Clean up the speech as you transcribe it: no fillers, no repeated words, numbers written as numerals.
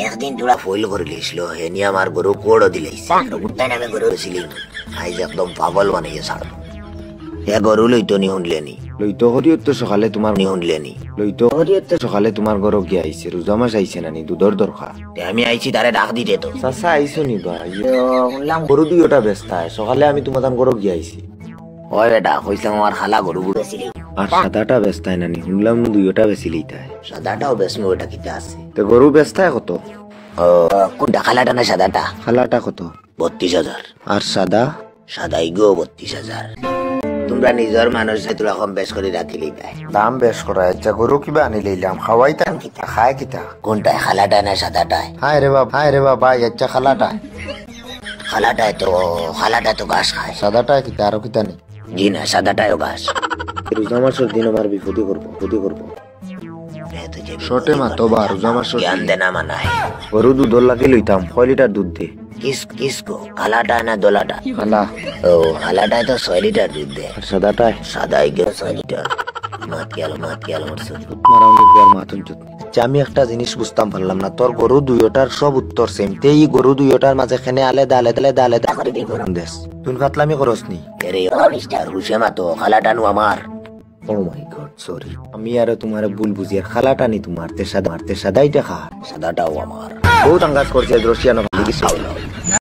একদিন তোরা ফইল করে লিছিল হেনি আমার গরু কোড় দিলাইছে উঠতে নামে গরু ছিলি আইজ একদম পাগল বানাইয়ে ছাড় হে গরু লইতো নি শুনলেনি লইতো হরিয়ত তো সকালে তোমার নি শুনলেনি লইতো হরিয়ত তো সকালে তোমার ঘর গিয়ে আইছে রোজা মাস আইছে নানি দুধর দরকার আমি আইছি তারে ডাক দিতে তো চাচা আইছো নি বা শুনলাম গরু দুইটা ব্যস্ত সকালে আমি তোমার ঘর গিয়ে আইছি ওই বেটা কইছিলাম আমার খালা গরু বেছিলি আর সাদাটা ব্যস্ত নানি শুনলাম দুইটা বেচিলি তাই সাদাটাও বেসমু ওটা কিতে আছে তো গরু ব্যস্ত কত কোনটা খালাটা না সাদাটা খালাটা কত 32,000 আর সাদা সাদাই গো 32,000 তোমরা নিজের মানুষ তোরা কম বেশ করে রাখিলি তাই দাম বেশ করা আচ্ছা গরু কিবা আনি লইলাম খাওয়াইতাম কিতা খায় কিতা কোনটায় খালাটা না সাদাটায় হায় রে বাবা আচ্ছা খালাটায় তো ঘাস খায় সাদাটা কিতা আরো কিতা নেই জি না সাদাটায়ও ঘাস রোজা মাসের দিন আমার বিপদে করবো শর্টে মাতো বা রোজা মাসের জ্ঞান দেনা মানায় গরু দুধ লাগি লইতাম 6 লিটার দুধ দে কিসকো খালাটা না দোলাটা খালা ও খালাটায় তো 6 লিটার দুধ দে আর সাদাটায় সাদাই গো 6 লিটার মাত গেল মরছো মারাউনি বিয়ার মাতুন চুত আমি একটা জিনিস বুঝতাম পারলাম না তোর গরু দুইটার সব উত্তর সেম এই গরু দুইটার মাঝে খানে আলাদা করে দি করুন দেশ তুই ফাতলামি করস নি এরে মিস্টার হুসেমা তো খালাটা নু আমার ও মাই গড সরি আমি আর তোমার ভুল বুঝি আর খালাটা নি তোমার তে সাদাই দেখা সাদাটাও আমার বহুত আঙ্গাজ করছে রশিয়ানো